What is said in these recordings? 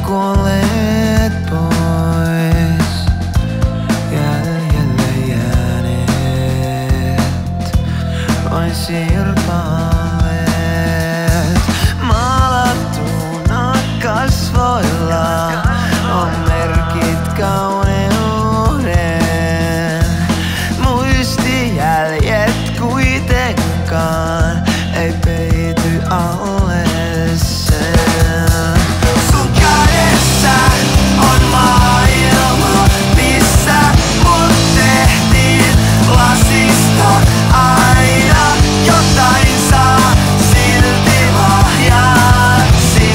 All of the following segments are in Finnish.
kuolleet pois, jäljelle jääneet vain sirpaleet. Maalattuna kasvoilla on merkit kauneuden. Muistijäljet kuitenkaan ei peity alle sen. Sun kädessä on maailma, missä mut tehtiin lasista. Aina jotain saa silti lahjaksi.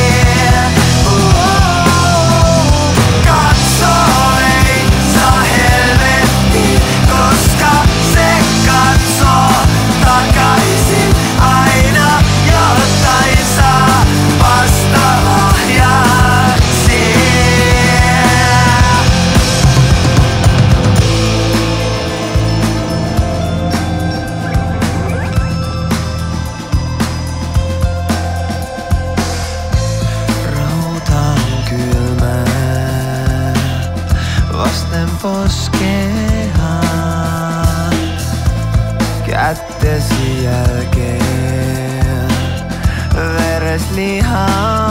Katso ei saa helvettiin, koska se katsoo takaisin. Aina jotain saa vasta lahjaksi. Rauta on kylmää vasten poskea. Kättesi jälkeen veres lihaa.